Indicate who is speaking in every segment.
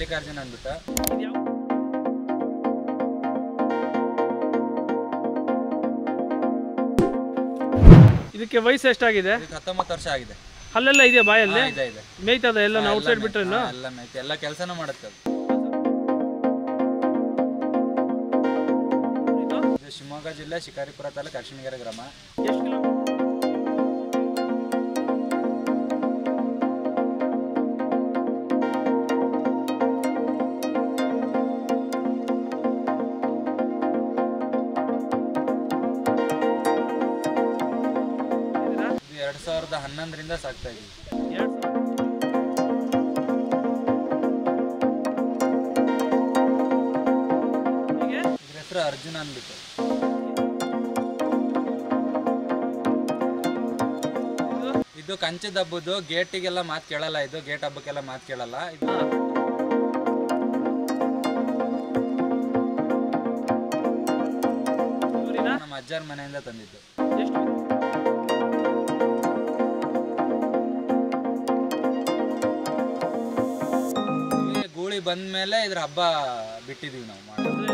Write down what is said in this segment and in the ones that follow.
Speaker 1: ಮಲ್ಲಿಕಾರ್ಜುನ್ ಅಂದ್ಬಿಟ್ಟು.
Speaker 2: ಇದಕ್ಕೆ ವಯಸ್ಸು ಎಷ್ಟಾಗಿದೆ?
Speaker 1: 19 ವರ್ಷ ಆಗಿದೆ.
Speaker 2: ಅಲ್ಲೆಲ್ಲ ಇದೆಯಾ ಬಾಯಲ್ಲಿ?
Speaker 1: ಇದೆ.
Speaker 2: ಮೇಯ್ತದ ಎಲ್ಲ ಔಟ್ ಸೈಡ್ ಬಿಟ್ರೆ?
Speaker 1: ಎಲ್ಲ ಮೇಯ್ತು, ಎಲ್ಲ ಕೆಲಸನೂ ಮಾಡುತ್ತೆ. ಇದು ಶಿವಮೊಗ್ಗ ಜಿಲ್ಲೆ ಶಿಕಾರಿಪುರ ತಾಲೂಕು ಅರ್ಶಿಣಗೆರೆ ಗ್ರಾಮ.
Speaker 2: ಎಷ್ಟು ಕಿಲೋಮೀಟರ್?
Speaker 1: ಇದು 2011ರಿಂದ ಸಾಕ್ತಾ ಇದೀವಿ. ಹೆಸರು ಅರ್ಜುನ್ ಅಂದ್ಬಿಟ್ಟು. ಇದು ಕಂಚದ ಹಬ್ಬದ್ದು, ಗೇಟಿಗೆಲ್ಲ ಮಾತು ಕೇಳಲ್ಲ. ಇದು ಗೇಟ್ ಹಬ್ಬಕ್ಕೆಲ್ಲ ಮಾತು ಕೇಳಲ್ಲ. ಇದು ನಮ್ಮ ಅಜ್ಜರ ಮನೆಯಿಂದ ತಂದಿದ್ದು. ಗೂಳಿ ಬಂದ್ಮೇಲೆ ಇದ್ರ ಹಬ್ಬ ಬಿಟ್ಟಿದೀವಿ ನಾವು.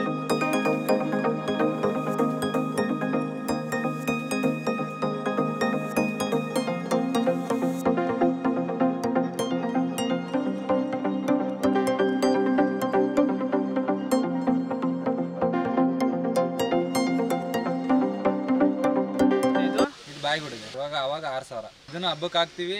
Speaker 1: ಬಾಯಿಗುಡಿಗೆ ಅವಾಗ 6000. ಇದನ್ನು ಹಬ್ಬಕ್ಕೆ ಹಾಕ್ತಿವಿ.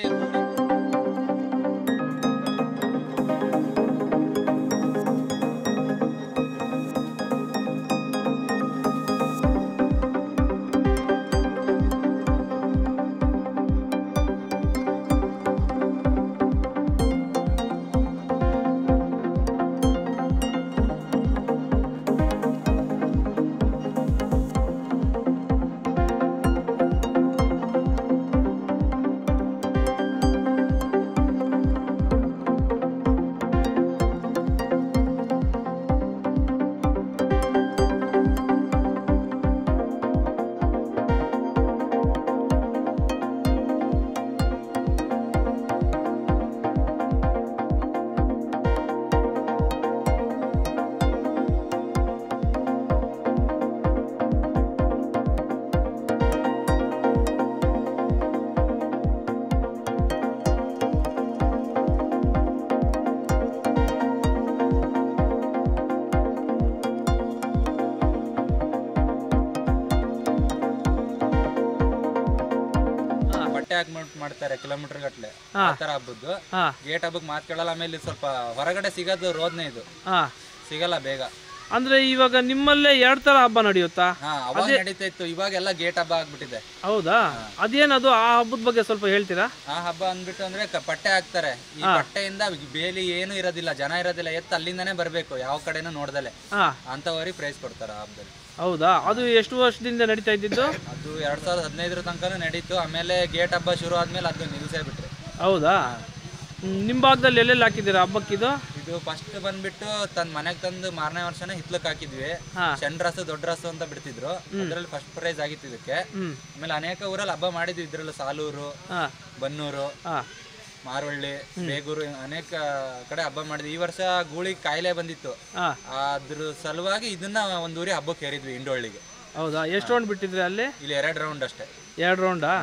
Speaker 1: ಮಾಡ್ತಾರೆ ಕಿಲೋಮೀಟರ್ ಗಟ್ಲೆ ಆ ತರ ಹಬ್ಬದ್ದು. ಗೇಟ್ ಹಬ್ಬಕ್ಕೆ ಮಾತು ಕೇಳಲ್ಲ. ಆಮೇಲೆ ಸ್ವಲ್ಪ ಹೊರಗಡೆ ಸಿಗೋದು ರೋದ್ನೆ, ಇದು ಸಿಗಲ್ಲ ಬೇಗ.
Speaker 2: ಅಂದ್ರೆ ಇವಾಗ ನಿಮ್ಮಲ್ಲೇ 2 ತರ ಹಬ್ಬ ನಡೆಯುತ್ತಾ?
Speaker 1: ಅವಾಗ ನಡೀತಾ ಇತ್ತು, ಇವಾಗೆಲ್ಲ ಗೇಟ್ ಹಬ್ಬ ಆಗ್ಬಿಟ್ಟಿದೆ.
Speaker 2: ಹೌದಾ? ಅದೇನದು ಆ ಹಬ್ಬದ ಬಗ್ಗೆ ಸ್ವಲ್ಪ ಹೇಳ್ತೀರಾ?
Speaker 1: ಆ ಹಬ್ಬ ಅಂದ್ಬಿಟ್ಟು ಅಂದ್ರೆ ಪಟ್ಟೆ ಹಾಕ್ತಾರೆ. ಈ ಪಟ್ಟೆಯಿಂದ ಬೇಲಿ ಏನು ಇರೋದಿಲ್ಲ, ಜನ ಇರೋದಿಲ್ಲ, ಎತ್ತು ಅಲ್ಲಿಂದಾನೇ ಬರ್ಬೇಕು, ಯಾವ ಕಡೆನೂ ನೋಡ್ದಲೆ ಅಂತವರಿಗೆ ಪ್ರೈಸ್ ಕೊಡ್ತಾರೆ ಆ ಹಬ್ಬದಲ್ಲಿ.
Speaker 2: ಹೌದಾ? ಅದು ಎಷ್ಟು ವರ್ಷದಿಂದ ನಡೀತಾ ಇದ್ದಿದ್ದು?
Speaker 1: ಅದು 2015 ತನಕ ನಡೀತು. ಆಮೇಲೆ ಗೇಟ್ ಹಬ್ಬ ಶುರು ಆದ್ಮೇಲೆ ಅದು ನಿಲ್ಸೇ ಬಿಟ್ರೆ.
Speaker 2: ಹೌದಾ? ನಿಮ್ಮ ಭಾಗದಲ್ಲಿ ಎಲ್ಲೆಲ್ಲಿ ಹಾಕಿದ್ದೀರಾ ಹಬ್ಬಕ್ಕಿದು?
Speaker 1: ಇದು ಫಸ್ಟ್ ಬಂದ್ಬಿಟ್ಟು ಮನೆಗೆ ತಂದು ಮಾರನೇ ವರ್ಷನೇ ಹಿತ್ಲಕ್ ಹಾಕಿದ್ವಿ. ಸಣ್ಣ ರಸು ದೊಡ್ಡ ರಸು ಅಂತ ಬಿಡ್ತಿದ್ರು. ಅದ್ರಲ್ಲಿ ಫಸ್ಟ್ ಪ್ರೈಸ್ ಆಗಿತ್ತು ಇದಕ್ಕೆ. ಆಮೇಲೆ ಅನೇಕ ಊರಲ್ಲಿ ಹಬ್ಬ ಮಾಡಿದ್ವಿ. ಇದ್ರಲ್ಲಿ ಸಾಲೂರು, ಬನ್ನೂರು, ಮಾರವಳ್ಳಿ, ಬೇಗೂರು ಅನೇಕ ಕಡೆ ಹಬ್ಬ ಮಾಡಿದ್ವಿ. ಈ ವರ್ಷ ಗೂಳಿ ಕಾಯಿಲೆ ಬಂದಿತ್ತು. ಅದ್ರ ಸಲುವಾಗಿ ಇದನ್ನ ಒಂದ್ ಊರಿ ಹಬ್ಬಕ್ಕೆ ಹೇರಿದ್ವಿ, ಇಂಡೋಳ್ಳಿಗೆ.
Speaker 2: ಹೌದಾ? ಎಷ್ಟು ರೌಂಡ್ ಬಿಟ್ಟಿದ್ರಿ ಅಲ್ಲಿ?
Speaker 1: ಇಲ್ಲಿ 2 ರೌಂಡ್ ಅಷ್ಟೇ.
Speaker 2: 2 ರೌಂಡಾ?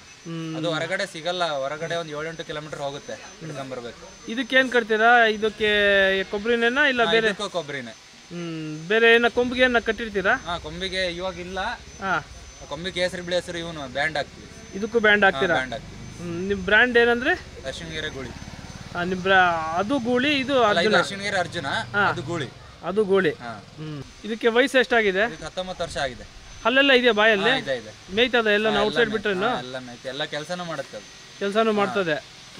Speaker 1: ಅದು ಹೊರಗಡೆ ಸಿಗಲ್ಲ. ಹೊರಗಡೆ ಒಂದು 7-8 ಕಿಲೋಮೀಟರ್ ಹೋಗುತ್ತೆ ಹಿಡ್ಕೊಂಡ್ ಬರ್ಬೇಕು.
Speaker 2: ಇದಕ್ಕೇನ್ ಕಟ್ತೀರಾ? ಇದಕ್ಕೆ ಕೊಬ್ಬರಿನೇನಾ ಇಲ್ಲ ಬೇರೆ?
Speaker 1: ಕೊಬ್ಬರಿನೇ.
Speaker 2: ಬೇರೆ ಏನ ಕೊಂಬಿಗೆ ಏನ ಕಟ್ಟಿರ್ತೀರಾ?
Speaker 1: ಕೊಂಬಿಗೆ ಇವಾಗ ಇಲ್ಲ. ಕೊಂಬಿಗೆ ಕೇಸರಿ ಬಿಳಿ ಹೆಸರು ಇವನು ಬ್ಯಾಂಡ್ ಹಾಕ್ತೀವಿ.
Speaker 2: ಇದಕ್ಕೂ ಬ್ಯಾಂಡ್ ಹಾಕ್ತೀರಾ? ನಿಮ್ ಬ್ರ್ಯಾಂಡ್ ಏನಂದ್ರೆ?
Speaker 1: ಅರ್ಶಿಣಗೆರೆ ಗೂಳಿ.
Speaker 2: ಅದು ಗೂಳಿ, ಇದು
Speaker 1: ಅರ್ಶಿಣಗೆರೆ ಅರ್ಜುನ, ಅದು ಗೂಳಿ.
Speaker 2: ಅದು ಗೂಳಿ. ಇದಕ್ಕೆ ವಯಸ್ಸು ಎಷ್ಟಾಗಿದೆ?
Speaker 1: 19 ವರ್ಷ ಆಗಿದೆ.
Speaker 2: ಅಲ್ಲೆಲ್ಲ ಇದೆಯಾ ಬಾಯಲ್ಲಿ?
Speaker 1: ಇದೆ.
Speaker 2: ಮೇಯ್ತದ ಎಲ್ಲ ಔಟ್ ಸೈಡ್ ಬಿಟ್ರೆ?
Speaker 1: ಎಲ್ಲ ಮೇಯ್ತು, ಎಲ್ಲ ಕೆಲಸನೂ ಮಾಡುತ್ತೆ.
Speaker 2: ಕೆಲಸನೂ ಮಾಡ್ತದೆ.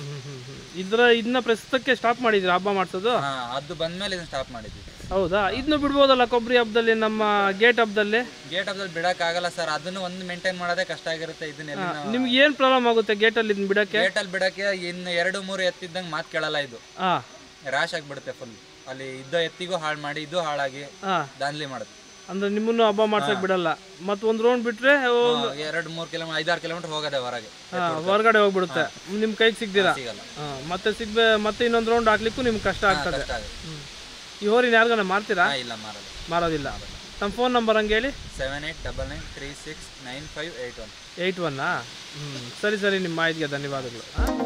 Speaker 2: ಇದನ್ನ ಪ್ರಸ್ತುತಕ್ಕೆ ಸ್ಟಾಪ್ ಮಾಡಿದ್ರಿ ಹಬ್ಬ ಮಾಡ್ಸೋದು?
Speaker 1: ಅದು ಬಂದ್ಮೇಲೆ ಇದನ್ನ ಸ್ಟಾಪ್ ಮಾಡಿದ್ವಿ.
Speaker 2: ಹೌದಾ? ಇದನ್ನು ಬಿಡ್ಬೋದಲ್ಲ ಕೊಬ್ಬರಿ ಹಬ್ಬದಲ್ಲಿ, ನಮ್ಮ ಗೇಟ್ ಹಬ್ಬದಲ್ಲಿ?
Speaker 1: ಗೇಟ್ ಹಬ್ಬದಲ್ಲಿ ಬಿಡಕ್ ಆಗಲ್ಲ ಸರ್. ಅದನ್ನು ಒಂದು ಮೇಂಟೈನ್ ಮಾಡೋದೇ ಕಷ್ಟ ಆಗಿರುತ್ತೆ. ಇದನ್ನ
Speaker 2: ನಿಮ್ಗೆ ಏನ್ ಪ್ರಾಬ್ಲಮ್ ಆಗುತ್ತೆ ಗೇಟಲ್ಲಿ ಇದನ್ನ ಬಿಡಕ್ಕೆ?
Speaker 1: ಗೇಟಲ್ಲಿ ಬಿಡಕ್ಕೆ ಇನ್ನು 2-3 ಎತ್ತಿದ್ದಂಗೆ ಮಾತು ಕೇಳಲ್ಲ. ಇದು ರ್ಯಾಶ್ ಆಗಿಬಿಡುತ್ತೆ ಫುಲ್. ಅಲ್ಲಿ ಇದ್ದ ಎತ್ತಿಗೂ ಹಾಳು ಮಾಡಿ, ಇದು ಹಾಳಾಗಿ ದಾನ್ಲಿ ಮಾಡುತ್ತೆ.
Speaker 2: ಅಂದ್ರೆ ನಿಮ್ಮನ್ನು ಹಬ್ಬ ಮಾಡ್ಸಕ್ ಬಿಡಲ್ಲ. ಮತ್ ಒಂದ್ ರೌಂಡ್ ಬಿಟ್ರೆ
Speaker 1: 2-3 ಕಿಲೋಮೀಟರ್ 5-6 ಕಿಲೋಮೀಟರ್ ಹೋಗದೆ
Speaker 2: ಹೊರಗಡೆ ಹೋಗ್ಬಿಡುತ್ತೆ. ನಿಮ್ ಕೈಗೆ ಸಿಗ್ದಿರಾ? ಮತ್ತೆ ಮತ್ತೆ ಇನ್ನೊಂದ್ ರೌಂಡ್ ಹಾಕ್ಲಿಕ್ಕೂ ನಿಮ್ಗೆ ಕಷ್ಟ ಆಗ್ತದೆ. ಈ ಹೋರಿನ ಯಾರಿಗಾನ ಮಾರ್ತೀರಾ?
Speaker 1: ಇಲ್ಲ ಮಾರಲ್ಲ.
Speaker 2: ಮಾರೋದಿಲ್ಲ. ನಮ್ಮ ಫೋನ್ ನಂಬರ್ ಹಂಗೆ ಹೇಳಿ.
Speaker 1: 7899369581.
Speaker 2: 81. ಸರಿ ಸರಿ, ನಿಮ್ಮ ಮಾಹಿತಿಗೆ ಧನ್ಯವಾದಗಳು.